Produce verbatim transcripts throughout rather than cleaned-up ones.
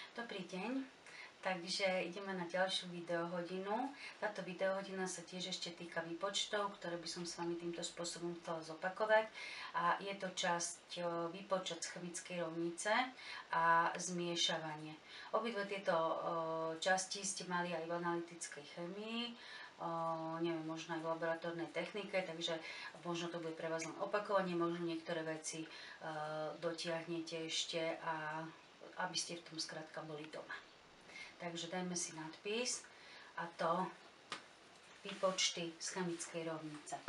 Dobrý deň, takže ideme na ďalšiu videohodinu. Táto videohodina sa tiež ešte týka výpočtov, ktoré by som s vami týmto spôsobom chcela zopakovať. A je to časť výpočet z chemickej rovnice a zmiešavanie. Obidve tieto časti ste mali aj v analytickej chemii, neviem, možno aj v laboratórnej technike, takže možno to bude pre vás len opakovanie, možno niektoré veci dotiahnete ešte a aby ste v tom skrátka boli doma. Takže dajme si nadpis a to výpočty z chemickej rovnice.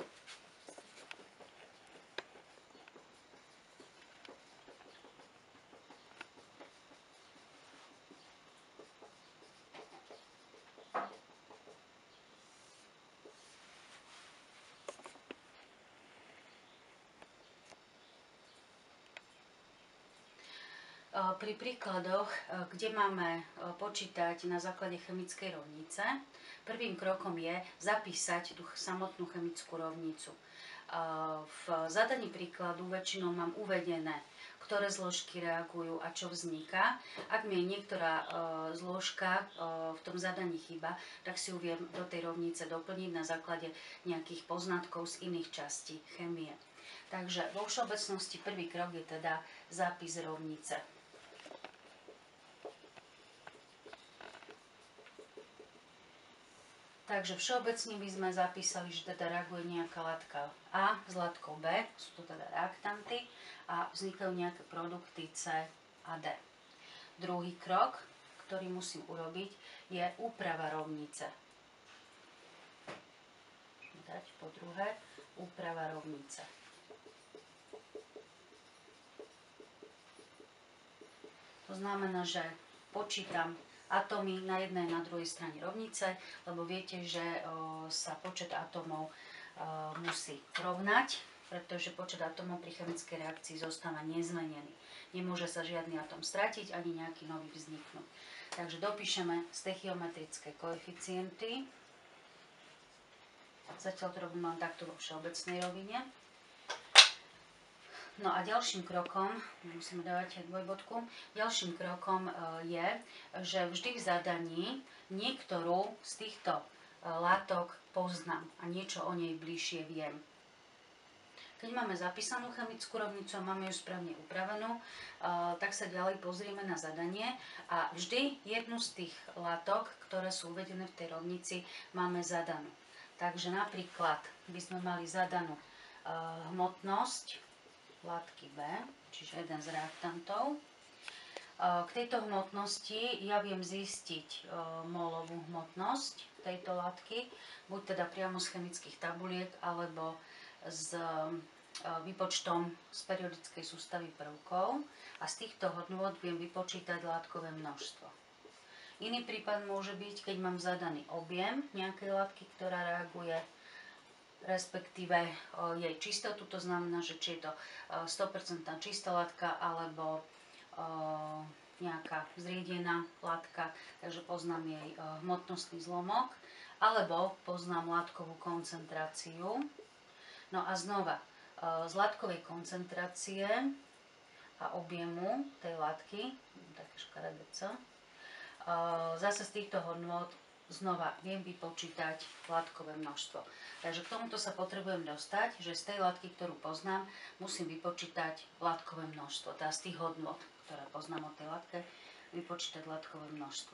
Pri príkladoch, kde máme počítať na základe chemickej rovnice, prvým krokom je zapísať tú samotnú chemickú rovnicu. V zadaní príkladu väčšinou mám uvedené, ktoré zložky reagujú a čo vzniká. Ak mi je niektorá zložka v tom zadaní chyba, tak si ju viem do tej rovnice doplniť na základe nejakých poznatkov z iných častí chémie. Takže vo všeobecnosti prvý krok je teda zápis rovnice. Takže všeobecne by sme zapísali, že teda reaguje nejaká látka A s látkou B, sú to teda reaktanty a vznikajú nejaké produkty C a D. Druhý krok, ktorý musím urobiť, je úprava rovnice. Dať po druhé úprava rovnice. To znamená, že počítam atómy na jednej a na druhej strane rovnice, lebo viete, že o, sa počet atómov o, musí rovnať, pretože počet atómov pri chemickej reakcii zostáva nezmenený. Nemôže sa žiadny atóm stratiť, ani nejaký nový vzniknúť. Takže dopíšeme stoichiometrické koeficienty. Zatiaľ to robím len takto vo všeobecnej rovine. No a ďalším krokom, musíme dávať dvojbodku, ďalším krokom je, že vždy v zadaní niektorú z týchto látok poznám a niečo o nej bližšie viem. Keď máme zapísanú chemickú rovnicu a máme ju správne upravenú, tak sa ďalej pozrieme na zadanie a vždy jednu z tých látok, ktoré sú uvedené v tej rovnici, máme zadanú. Takže napríklad by sme mali zadanú hmotnosť látky B, čiže jeden z reaktantov. K tejto hmotnosti ja viem zistiť molovú hmotnosť tejto látky, buď teda priamo z chemických tabuliek, alebo s výpočtom z periodickej sústavy prvkov a z týchto hodnôt viem vypočítať látkové množstvo. Iný prípad môže byť, keď mám zadaný objem nejakej látky, ktorá reaguje, respektíve o, jej čistotu, to znamená, že či je to o, sto percent čistá látka alebo o, nejaká zriedená látka, takže poznám jej o, hmotnostný zlomok, alebo poznám látkovú koncentráciu. No a znova, o, z látkovej koncentrácie a objemu tej látky, také škaredé C, zase z týchto hodnôt znova viem vypočítať látkové množstvo. Takže k tomuto sa potrebujem dostať, že z tej látky, ktorú poznám, musím vypočítať látkové množstvo. Teda z tých hodnôt, ktoré poznám o tej látke, vypočítať látkové množstvo.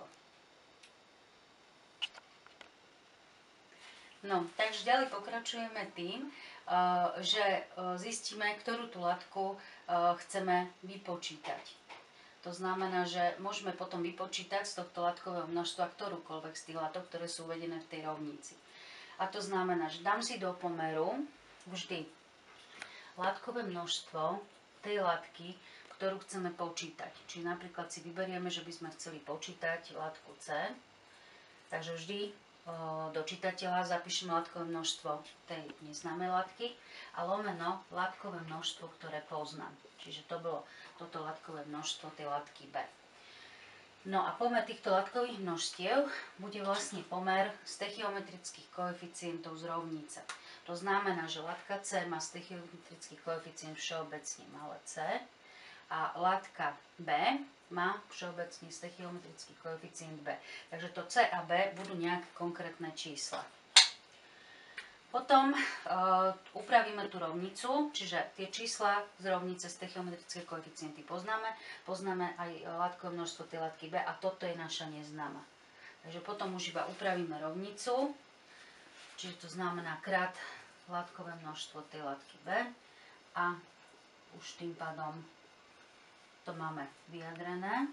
No, takže ďalej pokračujeme tým, že zistíme, ktorú tú látku chceme vypočítať. To znamená, že môžeme potom vypočítať z tohto látkového množstva ktorúkoľvek z tých látok, ktoré sú uvedené v tej rovnici. A to znamená, že dám si do pomeru vždy látkové množstvo tej látky, ktorú chceme počítať. Čiže napríklad si vyberieme, že by sme chceli počítať látku C. Takže vždy do čitateľa zapíšeme látkové množstvo tej neznámej látky a lomeno látkové množstvo, ktoré poznám. Čiže to bolo toto látkové množstvo tej látky B. No a pomer týchto látkových množstiev bude vlastne pomer stoichiometrických koeficientov z rovnice. To znamená, že látka C má stoichiometrický koeficient všeobecne malé c a látka B má všeobecne stoichiometrický koeficient B. Takže to C a B budú nejaké konkrétne čísla. Potom uh, upravíme tú rovnicu, čiže tie čísla z rovnice stoichiometrické koeficienty poznáme, poznáme aj látkové množstvo tej látky B a toto je naša neznáma. Takže potom už iba upravíme rovnicu, čiže to znamená krát látkové množstvo tej látky B a už tým pádom to máme vyjadrené.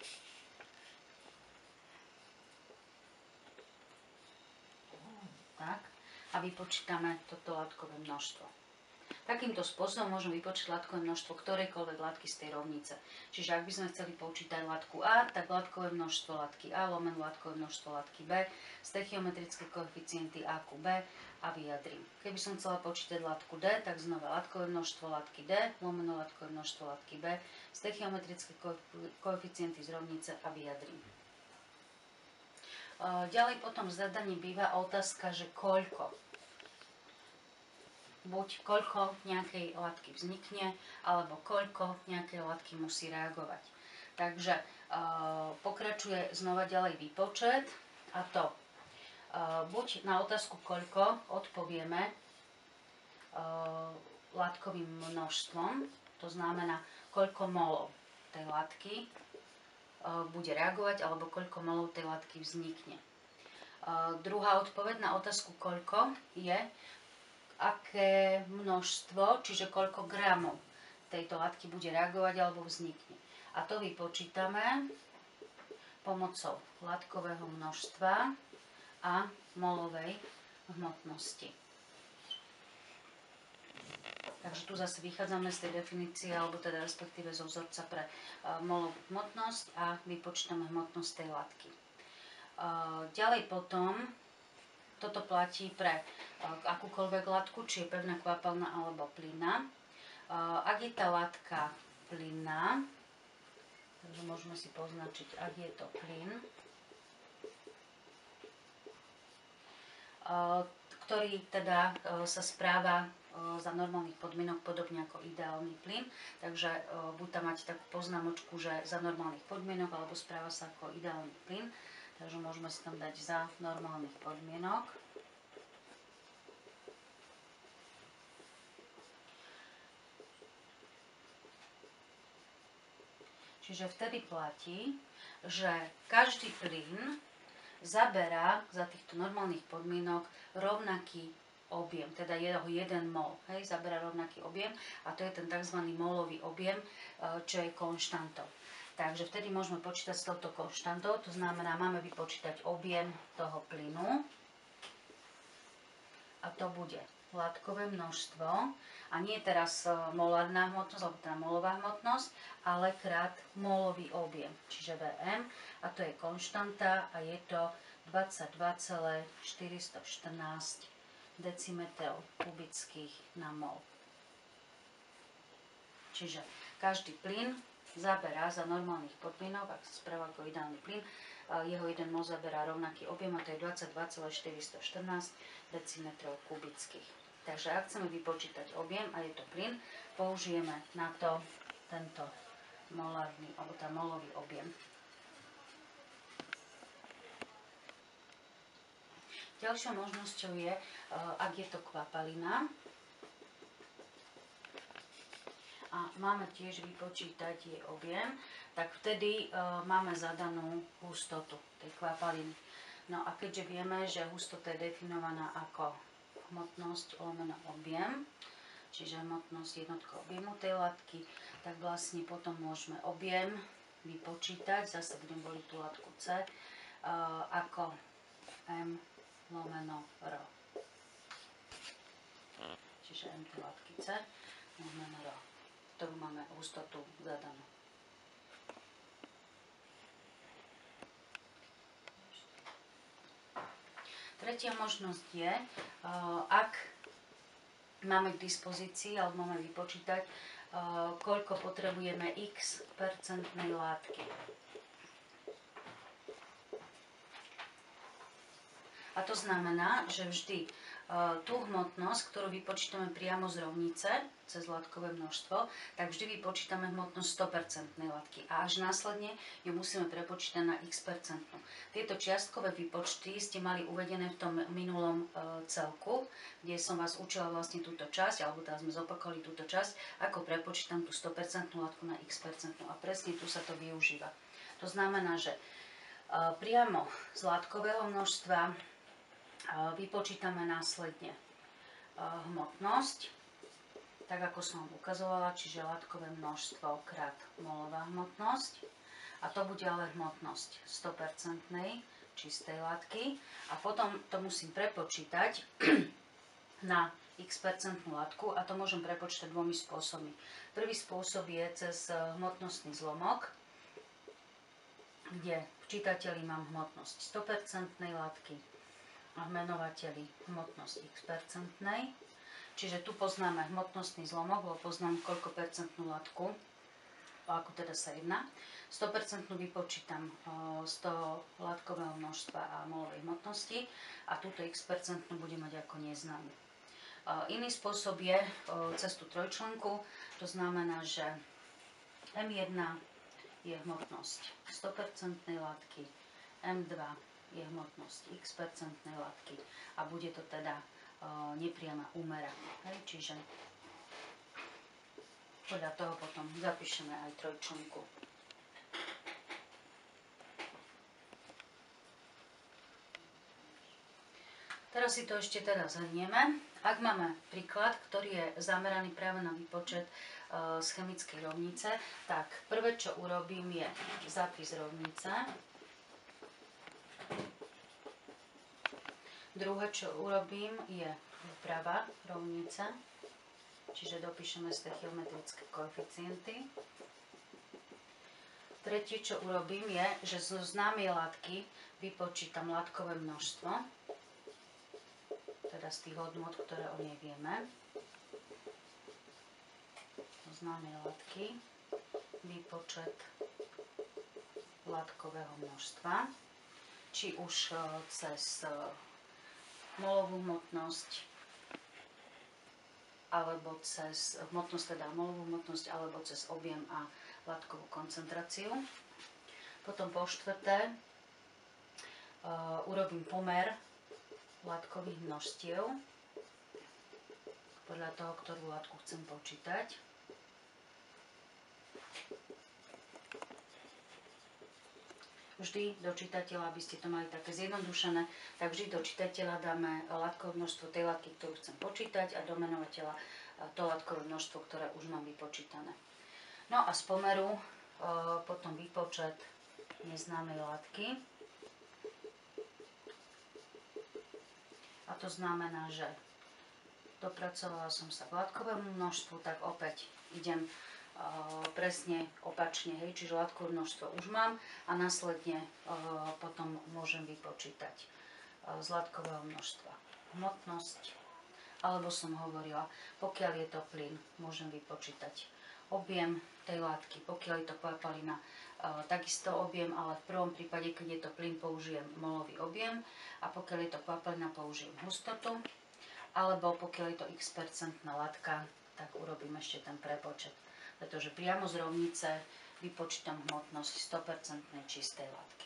Tak. A vypočítame toto látkové množstvo. Takýmto spôsobom môžeme vypočítať látkové množstvo ktorejkoľvek látky z tej rovnice. Čiže ak by sme chceli počítať látku A, tak látkové množstvo látky A lomeno látkové množstvo látky B, stoichiometrické koeficienty A ku B a vyjadrím. Keby som chcela počítať látku D, tak znova látkové množstvo látky D lomeno látkové množstvo látky B, stoichiometrické koeficienty z rovnice a vyjadrím. Ďalej potom v zadaní býva otázka, že koľko. Buď koľko nejakej látky vznikne, alebo koľko nejakej látky musí reagovať. Takže uh, pokračuje znova ďalej výpočet a to uh, buď na otázku koľko odpovieme uh, látkovým množstvom, to znamená koľko molov tej látky bude reagovať, alebo koľko molov tej látky vznikne. Uh, druhá odpoveď na otázku koľko je, aké množstvo, čiže koľko gramov tejto látky bude reagovať alebo vznikne. A to vypočítame pomocou látkového množstva a molovej hmotnosti. Takže tu zase vychádzame z tej definície, alebo teda respektíve zo vzorca pre uh, molovú hmotnosť a vypočítame hmotnosť tej látky. Uh, ďalej potom, toto platí pre uh, akúkoľvek látku, či je pevná, kvapalná alebo plynná. Uh, ak je tá látka plynná, takže môžeme si poznačiť, ak je to plyn, uh, ktorý teda uh, sa správa za normálnych podmienok, podobne ako ideálny plyn. Takže e, buď tam máte takú poznámočku, že za normálnych podmienok, alebo správa sa ako ideálny plyn. Takže môžeme si tam dať za normálnych podmienok. Čiže vtedy platí, že každý plyn zaberá za týchto normálnych podmienok rovnaký objem, teda jeho jeden mol, hej, zaberá rovnaký objem a to je ten tzv. Molový objem, čo je konštantou. Takže vtedy môžeme počítať s touto konštantou, to znamená, máme vypočítať objem toho plynu a to bude látkové množstvo a nie teraz molárna hmotnosť, alebo teda molová hmotnosť, ale krát molový objem, čiže V M a to je konštanta a je to dvadsaťdva celá štyristoštrnásť decimetrov kubických na mol. Čiže každý plyn zaberá za normálnych podmienok, ak sa správa ako ideálny plyn, jeho jeden mol zaberá rovnaký objem a to je dvadsaťdva celá štyristoštrnásť decimetrov kubických. Takže ak chceme vypočítať objem a je to plyn, použijeme na to tento molárny, alebo tá molový objem. Ďalšou možnosťou je, ak je to kvapalina a máme tiež vypočítať jej objem, tak vtedy máme zadanú hustotu tej kvapaliny. No a keďže vieme, že hustota je definovaná ako hmotnosť lomeno objem, čiže hmotnosť jednotka objemu tej látky, tak vlastne potom môžeme objem vypočítať, zase budem voliť tú látku C, ako M lomeno R. Čiže M látky C lomeno R, ktorú máme hustotu zadanú. Tretia možnosť je, ak máme k dispozícii, alebo máme vypočítať, koľko potrebujeme x percentnej látky. A to znamená, že vždy tú hmotnosť, ktorú vypočítame priamo z rovnice, cez látkové množstvo, tak vždy vypočítame hmotnosť sto percent látky a až následne ju musíme prepočítať na x percentnú. Tieto čiastkové výpočty ste mali uvedené v tom minulom celku, kde som vás učila vlastne túto časť, alebo teraz sme zopakovali túto časť, ako prepočítam tú sto percentnú látku na x percentnú a presne tu sa to využíva. To znamená, že priamo z látkového množstva vypočítame následne hmotnosť, tak ako som ukazovala, čiže látkové množstvo krát molová hmotnosť. A to bude ale hmotnosť sto percent čistej látky. A potom to musím prepočítať na x percentnú látku a to môžem prepočítať dvomi spôsobmi. Prvý spôsob je cez hmotnostný zlomok, kde v čítateli mám hmotnosť sto percent látky a v menovateli hmotnosť x percentnej. Čiže tu poznáme hmotnostný zlomok, lebo poznám koľko percentnú látku, ako teda sa jedná. sto percent vypočítam sto látkového množstva a molovej hmotnosti a túto x percentnú budem mať ako neznámu. Iný spôsob je cez tú trojčlenku, to znamená, že em jedna je hmotnosť sto percent látky, em dva je hmotnosť x percentnej látky a bude to teda uh, nepriama úmera. Hej? Čiže podľa toho potom zapíšeme aj trojčlenku. Teraz si to ešte teda zhrnieme. Ak máme príklad, ktorý je zameraný práve na výpočet uh, z chemickej rovnice, tak prvé, čo urobím, je zápis rovnice. Druhé, čo urobím, je úprava rovnice, čiže dopíšeme stoichiometrické koeficienty. Tretie, čo urobím, je, že zo známej látky vypočítam látkové množstvo, teda z tých hodnot, ktoré o nej vieme. Zo známej látky výpočet látkového množstva, či už cez molovú hmotnosť, alebo cez hmotnosť, teda molovú hmotnosť, alebo cez objem a látkovú koncentráciu. Potom po štvrté uh, urobím pomer látkových množstiev podľa toho, ktorú látku chcem počítať. Vždy do čitateľa, aby ste to mali také zjednodušené, tak vždy do čitateľa dáme látkové množstvo tej látky, ktorú chcem počítať a do menovateľa to látkové množstvo, ktoré už mám vypočítané. No a z pomeru e, potom výpočet neznámej látky. A to znamená, že dopracovala som sa k látkovému množstvu, tak opäť idem presne opačne, hej, čiže látkové množstvo už mám a následne uh, potom môžem vypočítať uh, z látkového množstva hmotnosť, alebo som hovorila, pokiaľ je to plyn, môžem vypočítať objem tej látky, pokiaľ je to kvapalina, uh, takisto objem, ale v prvom prípade, keď je to plyn, použijem molový objem a pokiaľ je to kvapalina, použijem hustotu, alebo pokiaľ je to x percentná látka, tak urobím ešte ten prepočet. Pretože priamo z rovnice vypočítam hmotnosť sto percent čistej látky.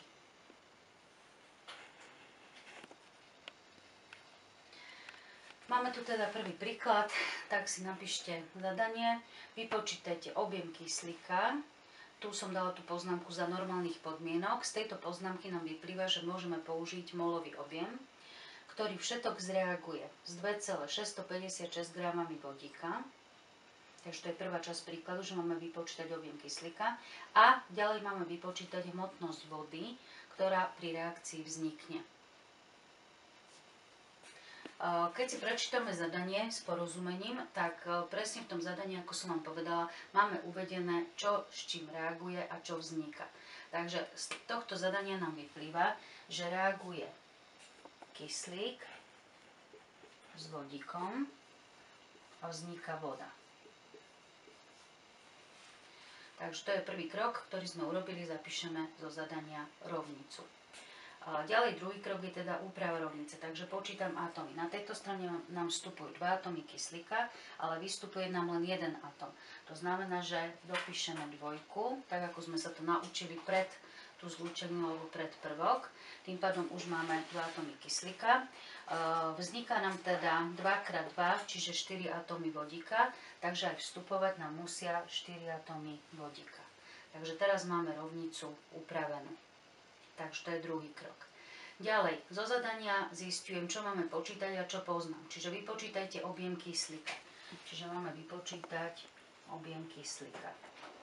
Máme tu teda prvý príklad, tak si napíšte zadanie. Vypočítajte objem kyslíka. Tu som dala tú poznámku za normálnych podmienok. Z tejto poznámky nám vyplýva, že môžeme použiť molový objem, ktorý všetok zreaguje s dva celé šesťstopäťdesiatšesť gramami vodíka. Takže to je prvá časť príkladu, že máme vypočítať objem kyslíka a ďalej máme vypočítať hmotnosť vody, ktorá pri reakcii vznikne. Keď si prečítame zadanie s porozumením, tak presne v tom zadaní, ako som vám povedala, máme uvedené, čo s čím reaguje a čo vzniká. Takže z tohto zadania nám vyplýva, že reaguje kyslík s vodíkom a vzniká voda. Takže to je prvý krok, ktorý sme urobili, zapíšeme zo zadania rovnicu. Ďalej druhý krok je teda úprava rovnice, takže počítam atómy. Na tejto strane nám vstupujú dva atómy kyslíka, ale vystupuje nám len jeden atóm. To znamená, že dopíšeme dvojku, tak ako sme sa to naučili pred tú zlúčeninu alebo pred prvok. Tým pádom už máme dva atómy kyslíka. Vzniká nám teda dva krát dva, čiže štyri atómy vodíka, takže aj vstupovať nám musia štyri atómy vodíka. Takže teraz máme rovnicu upravenú. Takže to je druhý krok. Ďalej, zo zadania zistujem, čo máme počítať a čo poznám. Čiže vypočítajte objem kyslíka. Čiže máme vypočítať objem kyslíka,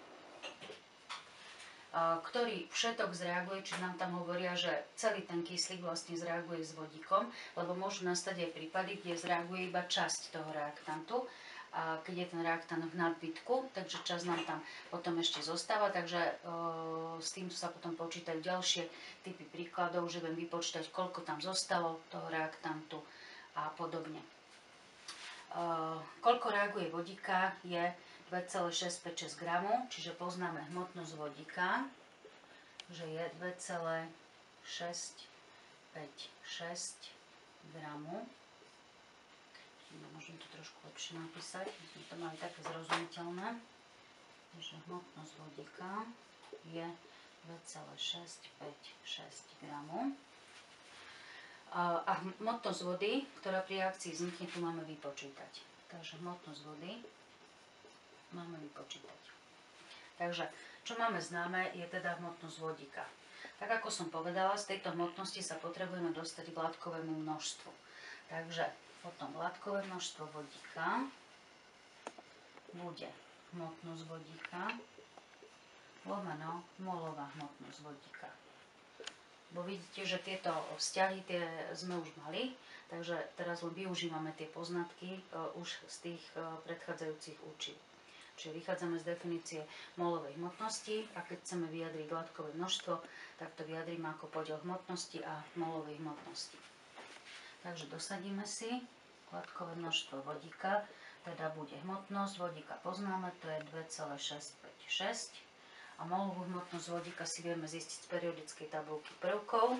ktorý všetok zreaguje, či nám tam hovoria, že celý ten kyslík vlastne zreaguje s vodíkom, lebo môžu nastať aj prípady, kde zreaguje iba časť toho reaktantu, a keď je ten reaktant v nadbytku, takže čas nám tam potom ešte zostáva, takže e, s týmto sa potom počítajú ďalšie typy príkladov, že viem vypočítať, koľko tam zostalo toho reaktantu a podobne. E, koľko reaguje vodíka je dva celé šesť päť šesť gramu, čiže poznáme hmotnosť vodíka, že je dva celé šesť päť šesť gramu. Môžem to trošku lepšie napísať, sme to mali také zrozumiteľné. Takže hmotnosť vodíka je dva celé šesť päť šesť gramu. A hmotnosť vody, ktorá pri reakcii vznikne, tu máme vypočítať. Takže hmotnosť vody máme vypočítať. Takže, čo máme známe, je teda hmotnosť vodíka. Tak ako som povedala, z tejto hmotnosti sa potrebujeme dostať k látkovému množstvu. Takže potom látkové množstvo vodíka bude hmotnosť vodíka lomeno molová hmotnosť vodíka. Bo vidíte, že tieto vzťahy tie sme už mali, takže teraz len využívame tie poznatky uh, už z tých uh, predchádzajúcich učí. Čiže vychádzame z definície molovej hmotnosti a keď chceme vyjadriť látkové množstvo, tak to vyjadríme ako podiel hmotnosti a molovej hmotnosti. Takže dosadíme si látkové množstvo vodíka, teda bude hmotnosť vodíka poznáme, to je dva celé šesť päť šesť a molovú hmotnosť vodíka si vieme zistiť z periodickej tabuľky prvkov.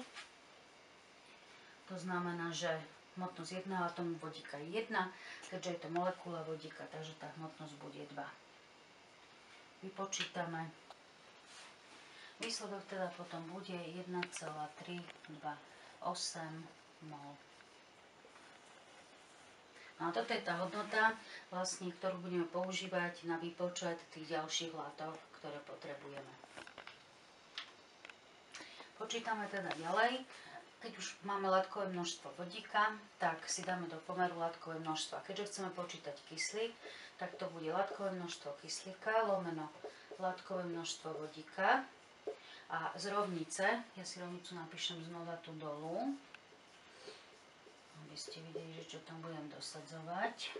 To znamená, že hmotnosť jedného atómu vodíka je jedna, keďže je to molekula vodíka, takže tá hmotnosť bude dva. Vypočítame. Výsledok teda potom bude jeden celé tri dva osem mol. No a toto je tá hodnota, vlastne, ktorú budeme používať na výpočet tých ďalších látok, ktoré potrebujeme. Počítame teda ďalej. Keď už máme látkové množstvo vodíka, tak si dáme do pomeru látkové množstva. Keďže chceme počítať kyslík, tak to bude látkové množstvo kyslíka lomeno látkové množstvo vodíka. A z rovnice, ja si rovnicu napíšem znova tu dolu, aby ste videli, že čo tam budem dosadzovať.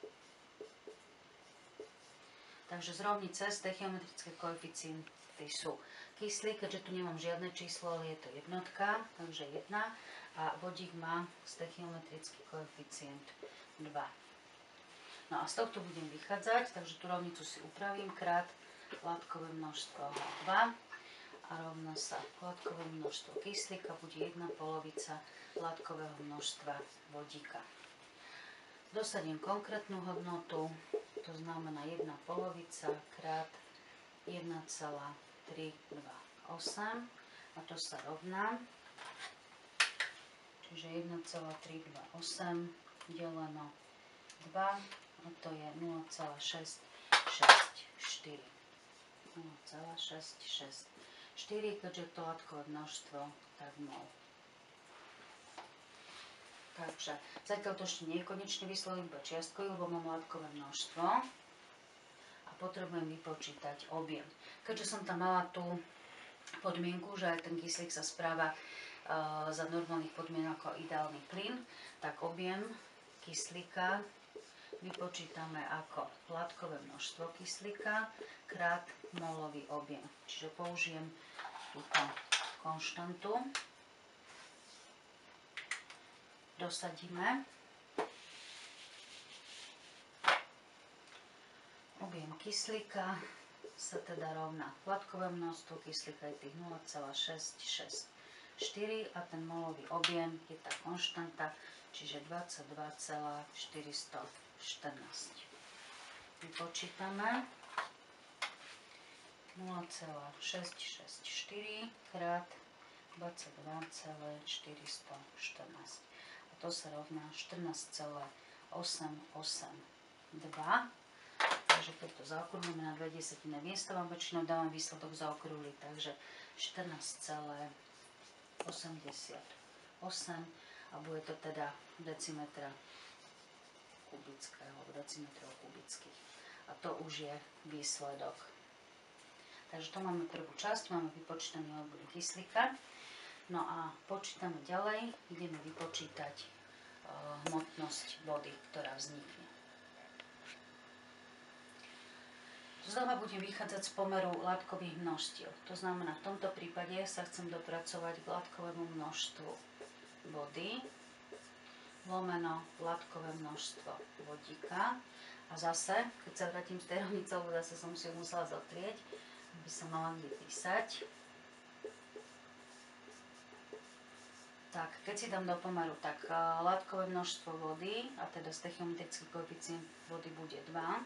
Takže z rovnice stoichiometrické koeficienty sú kyslík, keďže tu nemám žiadne číslo, ale je to jednotka, takže jedna. A vodík má stoichiometrický koeficient dva. No a z tohto budem vychádzať, takže tú rovnicu si upravím krát látkové množstvo dva. A rovná sa látkové množstvo kyslíka bude jedna polovica látkového množstva vodíka. Dosadím konkrétnu hodnotu, to znamená jedna polovica krát jeden celé tri dva osem a to sa rovná, čiže jeden celé tri dva osem deleno dva a to je nula celé šesť šesť štyri. nula celé šesť šesť štyri, keďže to látkové množstvo, tak mol. Takže zatiaľ to ešte nie je konečne vyslovené, iba čiastkový, lebo mám látkové množstvo a potrebujem vypočítať objem. Keďže som tam mala tú podmienku, že aj ten kyslík sa správa uh, za normálnych podmienok ako ideálny plyn, tak objem kyslíka vypočítame ako látkové množstvo kyslíka krát molový objem. Čiže použijem túto konštantu. Dosadíme. Objem kyslíka sa teda rovná látkové množstvo kyslíka je tých nula celé šesť šesť štyri a ten molový objem je tá konštanta, čiže dvadsaťdva celá štyristoštrnásť. Vypočítame nula celá šesťstošesťdesiatštyri krát dvadsaťdva celá štyristoštrnásť. A to sa rovná štrnásť celá osemstoosemdesiatdva. Takže keď to zaokrúhlime na dve desatinné miesta, vám väčšinou dávam výsledok zaokrúhliť, takže štrnásť celá osemdesiatosem a bude to teda decimetra kubického, alebo decimetrov kubických. A to už je výsledok. Takže to máme prvú časť, máme vypočítaný objem kyslíka. No a počítame ďalej, ideme vypočítať uh, hmotnosť vody, ktorá vznikne. Znova budem vychádzať z pomeru látkových množstiev. To znamená, v tomto prípade sa chcem dopracovať k látkovému množstvu vody lomeno látkové množstvo vodíka. A zase, keď sa vrátim z tej rovnicou, zase som si ju musela zotrieť, aby som mala kde písať. Tak, keď si dám do pomeru, tak látkové množstvo vody, a teda stoichiometrický koeficient vody bude dva,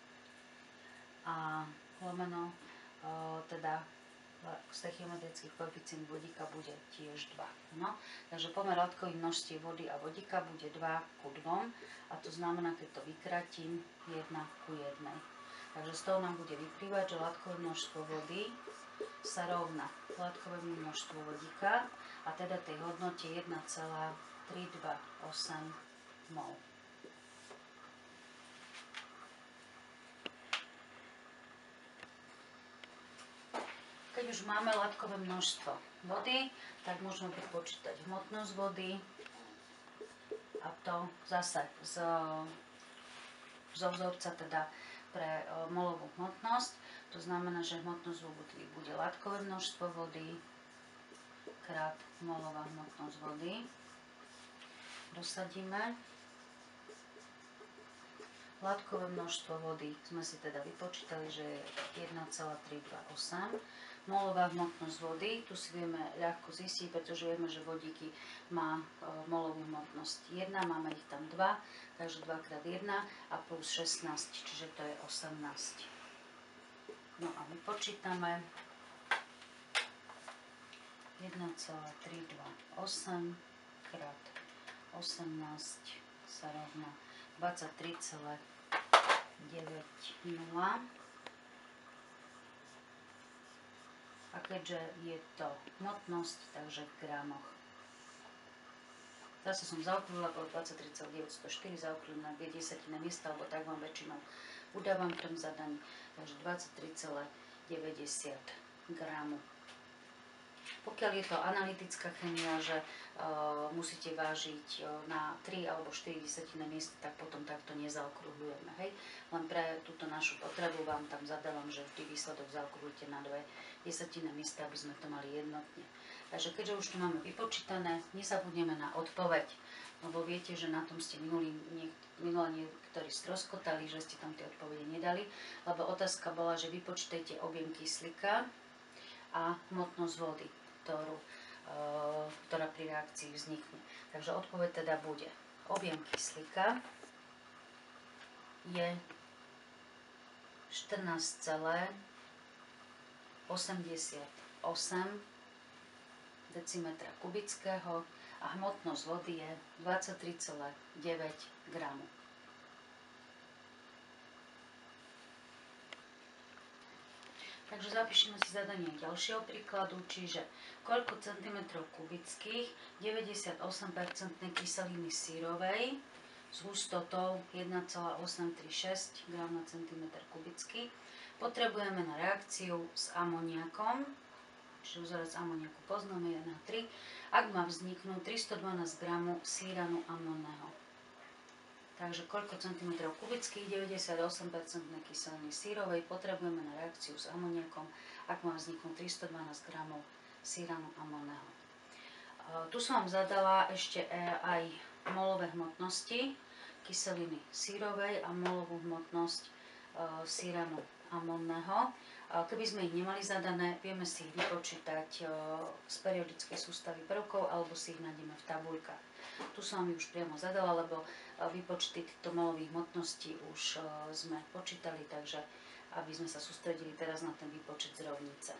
a lomeno, teda stoichiometrický koeficient vodíka bude tiež dva. No, takže pomer látkových množstiev vody a vodíka bude dva ku dvom, a to znamená, keď to vykratím, jeden ku jednej. Takže z toho nám bude vyplývať, že látkové množstvo vody sa rovná látkovému množstvu vodíka, a teda tej hodnote jeden celá tristodvadsaťosem mol. Keď už máme látkové množstvo vody, tak môžeme vypočítať hmotnosť vody, a to zase z, zo vzorca teda pre molovú hmotnosť. To znamená, že hmotnosť vody bude látkové množstvo vody krát molová hmotnosť vody. Dosadíme. Látkové množstvo vody sme si teda vypočítali, že je jeden celá tristodvadsaťosem. Molová hmotnosť vody, tu si vieme ľahko zistiť, pretože vieme, že vodíky má molovú hmotnosť jeden, máme ich tam dva, takže dva krát jeden a plus šestnásť, čiže to je osemnásť. No a vypočítame jeden celá tristodvadsaťosem krát osemnásť sa rovná dvadsaťtri celá deväťdesiat. A keďže je to hmotnosť, takže v gramoch. Zase som zaokrúhlila, bolo dvadsaťtri celá deväťstoštyri, zaokrúhlila na dve desatinné miesta, lebo tak vám väčšinou udávam v tom zadaní. Takže dvadsaťtri celá deväťdesiat gramu. Pokiaľ je to analytická chémia, že uh, musíte vážiť uh, na tri alebo štyri desatinné miesta, tak potom takto nezaokrúhľujeme. Hej? Len pre túto našu potrebu vám tam zadávam, že vždy výsledok zaokrúhľujte na dve desatinné miesta, aby sme to mali jednotne. Takže keďže už to máme vypočítané, nezabudneme na odpoveď. Lebo viete, že na tom ste minulý, niek minulé niektorí stroskotali, že ste tam tie odpovede nedali. Lebo otázka bola, že vypočítajte objem kyslíka a hmotnosť vody, ktorú, e, ktorá pri reakcii vznikne. Takže odpoveď teda bude: objem kyslíka je štrnásť celá osemdesiatosem decimetra kubického a hmotnosť vody je dvadsaťtri celá deväť gramu. Takže zapíšeme si zadanie ďalšieho príkladu, čiže koľko centimetrov kubických deväťdesiatosem percent kyseliny sírovej s hustotou jeden celá osemstotridsaťšesť gramov na centimetr kubický potrebujeme na reakciu s amoniakom, čiže vzorec amoniaku poznáme jeden na tri, ak má vzniknúť tristodvanásť gramov síranu amonného. Takže koľko centimetrov kubických deväťdesiatosem percent kyseliny sírovej potrebujeme na reakciu s amoniakom, ak má vzniknúť tristodvanásť gramov síranu amonného. E, tu som vám zadala ešte aj molové hmotnosti kyseliny sírovej a molovú hmotnosť e, síranu amonného. Keby sme ich nemali zadané, vieme si ich vypočítať z periodickej sústavy prvkov alebo si ich nájdeme v tabuľkách. Tu som ju už priamo zadala, lebo výpočty týchto molových hmotností už sme počítali, takže aby sme sa sústredili teraz na ten výpočet z rovnice.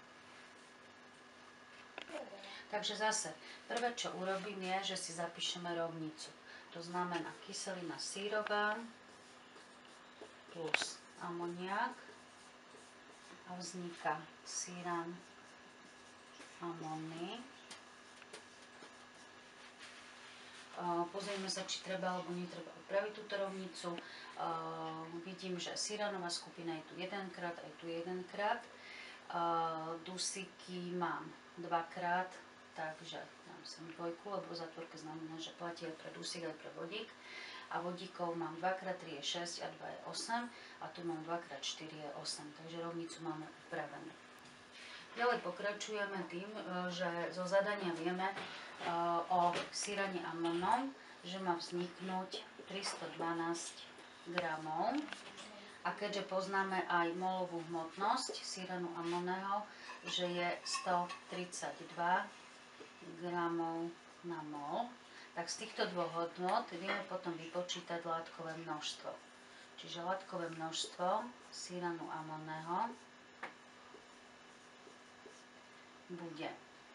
Takže zase, prvé čo urobím je, že si zapíšeme rovnicu. To znamená kyselina sírová plus amoniak a vzniká síran amóny. Pozrieme sa, či treba alebo netreba upraviť túto rovnicu. Vidím, že síranová skupina je tu jedenkrát, aj tu jedenkrát. Dusíky mám dvakrát, takže dám sem dvojku, lebo v zátvorke znamená, že platí aj pre dusík, aj pre vodík. A vodíkov mám dva krát tri je šesť a dva je osem a tu mám dva krát štyri je osem, takže rovnicu máme upravenú. Ďalej pokračujeme tým, že zo zadania vieme o sírane amónom, že má vzniknúť tristodvanásť gramov. A keďže poznáme aj molovú hmotnosť síranu amónneho, že je stotridsaťdva gramov na mol, tak z týchto dvoch hodnot vieme potom vypočítať látkové množstvo. Čiže látkové množstvo síranu amónneho bude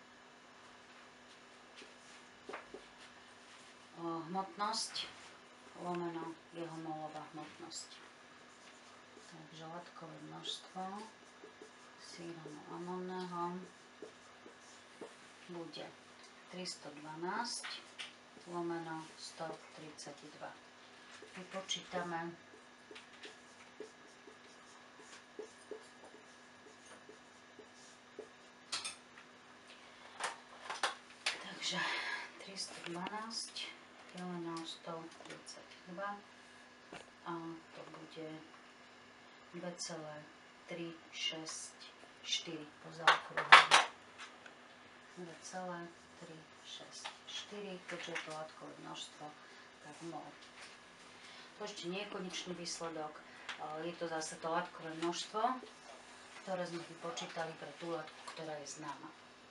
hmotnosť lomeno jeho molová hmotnosť. Takže látkové množstvo síranu amónneho bude tristodvanásť lomeno stotridsaťdva. Vypočítame takže tristodvanásť lomeno stotridsaťdva a to bude dva celé tri šesť štyri po základe. dva celé tri šesť štyri, keďže je to látkové množstvo, tak mol. To ešte nie je konečný výsledok, je to zase to látkové množstvo, ktoré sme vypočítali pre tú látku, ktorá je známa.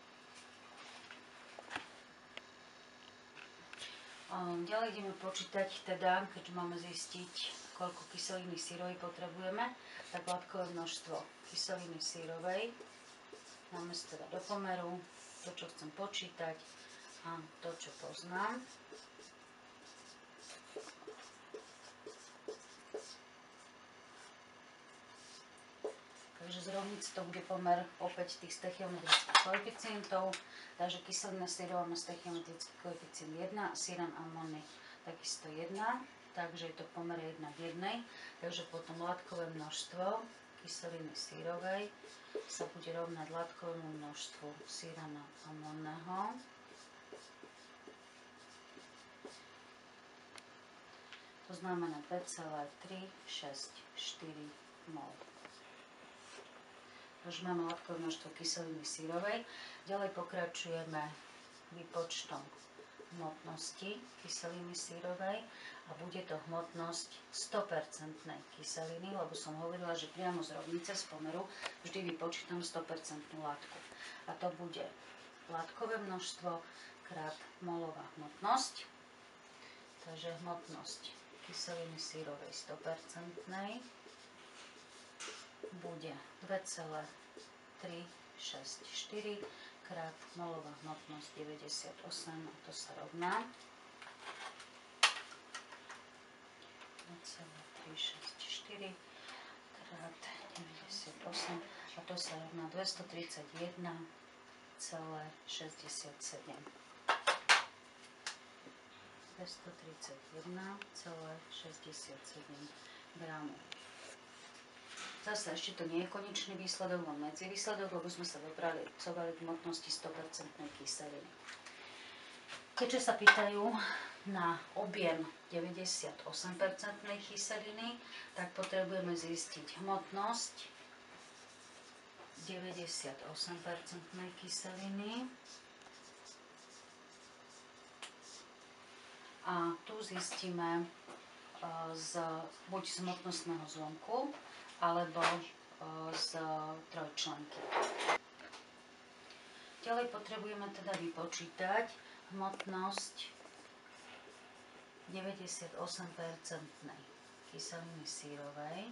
Ďalej ideme počítať, teda, keďže máme zistiť, koľko kyseliny sírovej potrebujeme, tak látkové množstvo kyseliny sírovej máme teda do pomeru, to, čo chcem počítať a to, čo poznám. Takže z rovnice to bude pomer opäť tých stoichiometrických koeficientov, takže kyselina sírová má stoichiometrický koeficient jeden, síran amónny takisto jeden, takže je to pomer jeden k jednej, takže potom látkové množstvo kyseliny sírovej sa bude rovnať látkovému množstvu sírana amónneho to znamená dva celé tri šesť štyri mol. Takže máme látkové množstvo kyseliny sírovej. Ďalej pokračujeme výpočtom hmotnosti kyseliny sírovej a bude to hmotnosť sto percent kyseliny, lebo som hovorila, že priamo z rovnice, z pomeru, vždy vypočítam sto percent látku. A to bude látkové množstvo krát molová hmotnosť. Takže hmotnosť kyseliny sírovej sto percent bude dva celé tri šesť štyri krát molová hmotnosť deväťdesiatosem, a to sa rovná dva celé tri šesť štyri krát deväťdesiatosem, a to sa rovná dvestotridsaťjeden celé šesťdesiatsedem. dvestotridsaťjeden celé šesťdesiatsedem gramov. Zase ešte to nie je konečný výsledok, len medzi výsledok, lebo sme sa dobrali k hmotnosti sto percent kyseliny. Keďže sa pýtajú na objem deväťdesiatosem percent kyseliny, tak potrebujeme zistiť hmotnosť deväťdesiatosem percent kyseliny. A tu zistíme z, buď z hmotnostného zlomku, alebo z trojčlenky. Ďalej potrebujeme teda vypočítať hmotnosť deväťdesiatosem percent kyseliny sírovej.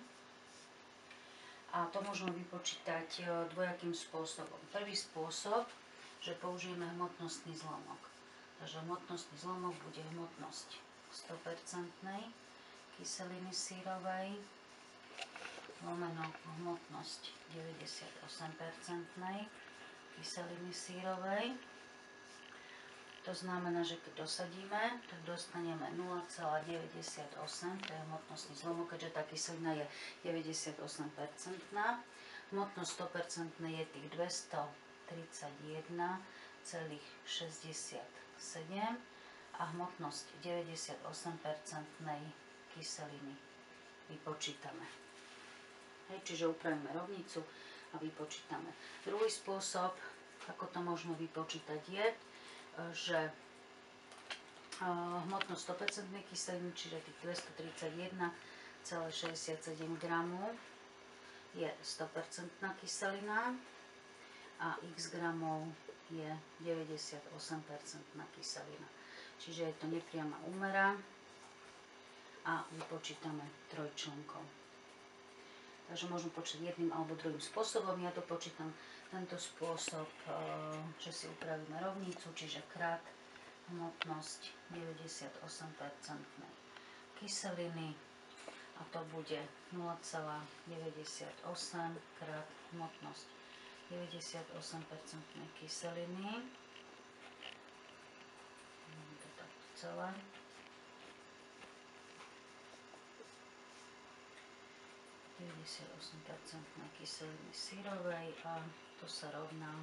A to môžeme vypočítať dvojakým spôsobom. Prvý spôsob, že použijeme hmotnostný zlomok. Takže hmotnostný zlomok bude hmotnosť sto percent kyseliny sírovej lomeno hmotnosť deväťdesiatosem percent kyseliny sírovej. To znamená, že keď dosadíme, tak dostaneme nula celá deväťdesiatosem, to je hmotnostný zlomok, keďže tá kyselina je deväťdesiatosem percent. Hmotnosť sto percent je tých dvestotridsaťjeden celá šesťdesiatsedem a hmotnosť deväťdesiatosem percent kyseliny vypočítame. Hej, čiže upravíme rovnicu a vypočítame. Druhý spôsob, ako to môžeme vypočítať, je, že hmotnosť sto percent kyseliny, čiže tých dvestotridsaťjeden celá šesťdesiatsedem gramov je sto percent kyselina a x gramov je deväťdesiatosem percent kyselina. Čiže je to nepriama úmera a vypočítame trojčlenkou. Takže môžem počítať jedným alebo druhým spôsobom. Ja to počítam tento spôsob, že si upravíme rovnicu, čiže krát hmotnosť deväťdesiatosem percent kyseliny a to bude nula celá deväťdesiatosem krát hmotnosť deväťdesiatosem percent kyseliny. To takto celé. deväťdesiatosem percent kyseliny sírovej a to sa rovná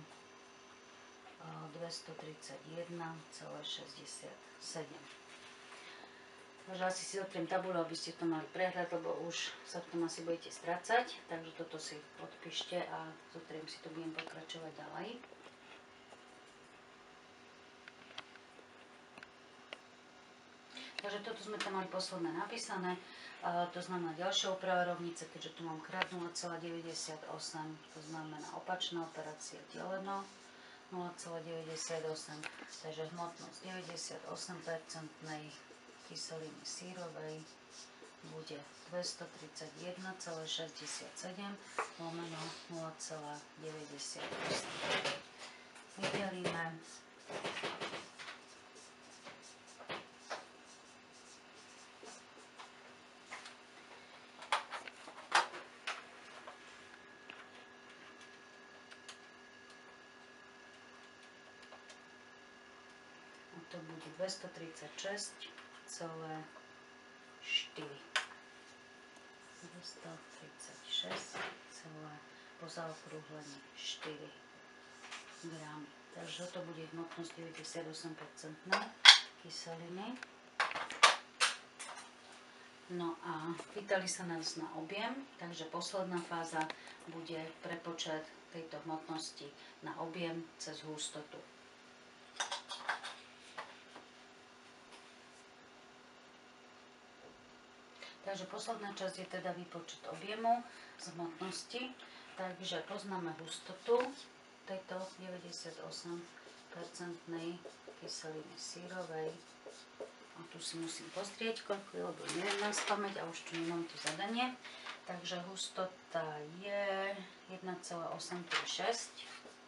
dvestotridsaťjeden celá šesťdesiatsedem. Takže asi si otriem tabuľu, aby ste to mali prehľad, lebo už sa v tom asi budete strácať. Takže toto si odpíšte a zotriem si to, budem pokračovať ďalej. Takže toto sme tam mali posledné napísané. Uh, to znamená ďalšia úprava rovnice, keďže tu mám krát nula celá deväťdesiatosem, to znamená opačná operácia deleno nula celá deväťdesiatosem, takže hmotnosť deväťdesiatosem percent kyseliny sírovej bude dvestotridsaťjeden celá šesťdesiatsedem lomeno nula celá deväťdesiatosem. Vydelíme to bude dvestotridsaťšesť celá štyri. dvestotridsaťšesť celá po zaokrúhlení štyri gramy. Takže to bude hmotnosť deväťdesiatosem percent kyseliny. No a pýtali sa nás na objem, takže posledná fáza bude prepočet tejto hmotnosti na objem cez hustotu. Takže posledná časť je teda výpočet objemu z hmotnosti. Takže poznáme hustotu tejto deväťdesiatosem percent kyseliny sírovej. A tu si musím pozrieť, koľko je, lebo neviem na spamäť a už tu nemám to zadanie. Takže hustota je jeden celá osemdesiatšesť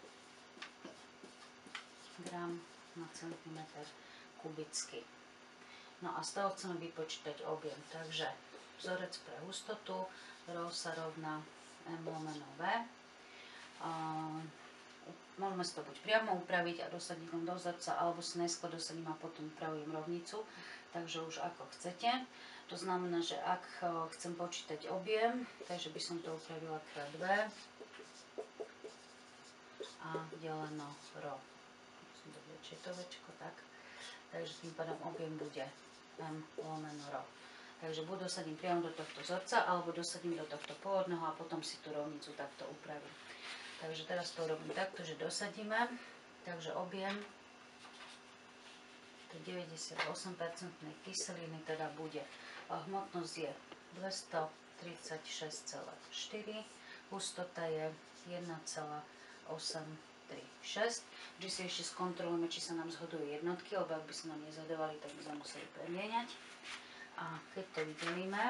gram na centimetr kubický. No a z toho chceme vypočítať objem. Takže vzorec pre hustotu, rho sa rovná m lomeno v. Uh, môžeme si to buď priamo upraviť a dosadiť len do vzorca, alebo si najskôr dosadím a potom upravujem rovnicu. Takže už ako chcete. To znamená, že ak chcem počítať objem, takže by som to upravila krát v a deleno rho. Musím to väčšie to väčko, tak. Takže tým pádom objem bude m lomeno rho. Takže buď dosadím priamo do tohto vzorca, alebo dosadím do tohto pôvodného a potom si tú rovnicu takto upravím. Takže teraz to robím takto, že dosadíme. Takže objem deväťdesiatosem percent kyseliny teda bude Hmotnosť je dvestotridsaťšesť celá štyri, hustota je jeden celá osem tri šesť. Vždy si ešte skontrolujeme, či sa nám zhodujú jednotky, lebo ak by sa nám nezhodovali, tak by sme museli premieňať. A keď to vydelíme,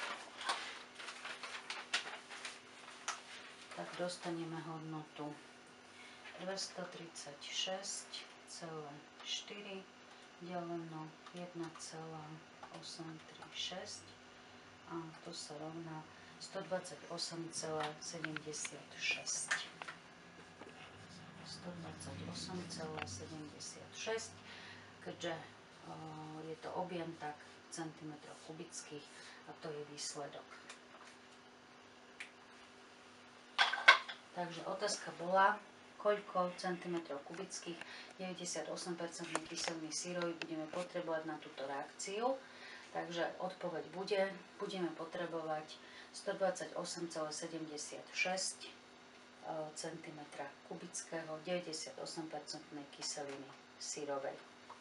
tak dostaneme hodnotu dvestotridsaťšesť celá štyri deleno jeden celá osem tri šesť a to sa rovná stodvadsaťosem celá sedemdesiatšesť. stodvadsaťosem celá sedemdesiatšesť. Keďže o, je to objem, tak centimetrov kubických a to je výsledok. Takže otázka bola, koľko centimetrov kubických deväťdesiatosem percent kyseliny sírovej budeme potrebovať na túto reakciu. Takže odpoveď bude, budeme potrebovať stodvadsaťosem celá sedemdesiatšesť centimetra kubického deväťdesiatosem percent kyseliny sírovej.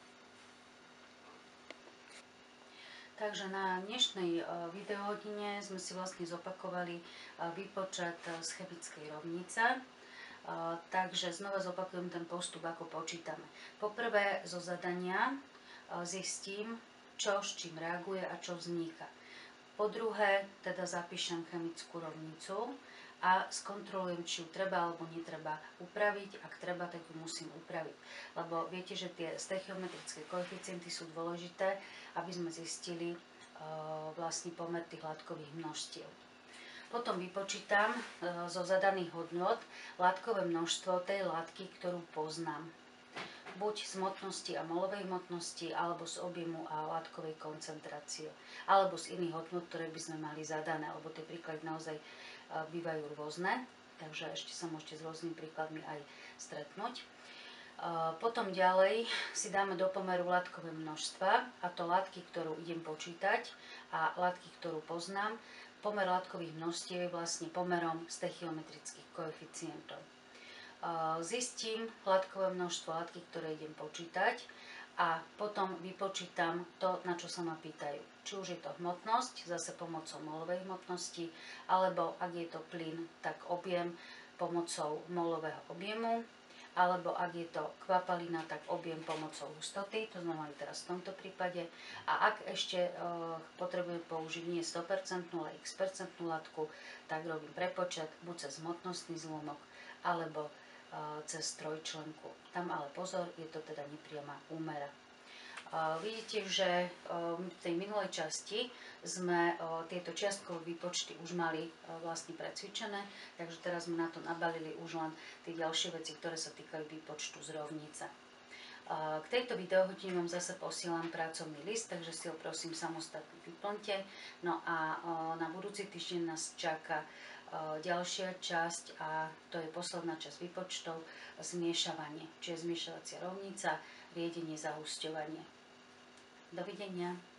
Takže na dnešnej videohodine sme si vlastne zopakovali výpočet z chemickej rovnice. Takže znova zopakujem ten postup, ako počítame. Poprvé zo zadania zistím, čo s čím reaguje a čo vzniká. Po druhé, teda zapíšem chemickú rovnicu a skontrolujem, či ju treba alebo netreba upraviť. Ak treba, tak ju musím upraviť. Lebo viete, že tie stechiometrické koeficienty sú dôležité, aby sme zistili uh, vlastný pomer tých látkových množstiev. Potom vypočítam uh, zo zadaných hodnot látkové množstvo tej látky, ktorú poznám. Buď z hmotnosti a molovej hmotnosti, alebo z objemu a látkovej koncentrácie, alebo z iných hodnot, ktoré by sme mali zadané, lebo tie príklady naozaj bývajú rôzne, takže ešte sa môžete s rôznymi príkladmi aj stretnúť. Potom ďalej si dáme do pomeru látkové množstva, a to látky, ktorú idem počítať, a látky, ktorú poznám. Pomer látkových množstiev je vlastne pomerom stechiometrických koeficientov. Zistím látkové množstvo látky, ktoré idem počítať, a potom vypočítam to, na čo sa ma pýtajú. Či už je to hmotnosť, zase pomocou molovej hmotnosti, alebo ak je to plyn, tak objem pomocou molového objemu, alebo ak je to kvapalina, tak objem pomocou hustoty, to sme mali teraz v tomto prípade. A ak ešte e, potrebujem použiť nie sto percent, ale x percent látku, tak robím prepočet buď cez hmotnostný zlomok, alebo cez trojčlenku. Tam ale pozor, je to teda nepriama úmera. Vidíte, že v tej minulej časti sme tieto čiastkové výpočty už mali vlastne precvičené, takže teraz sme na to nabalili už len tie ďalšie veci, ktoré sa týkajú výpočtu z rovnice. K tejto videohodine vám zase posielam pracovný list, takže si ho prosím samostatne vyplňte. No a na budúci týždeň nás čaká ďalšia časť a to je posledná časť výpočtov, zmiešavanie, čiže zmiešavacia rovnica, riedenie, zahusťovanie. Dovidenia.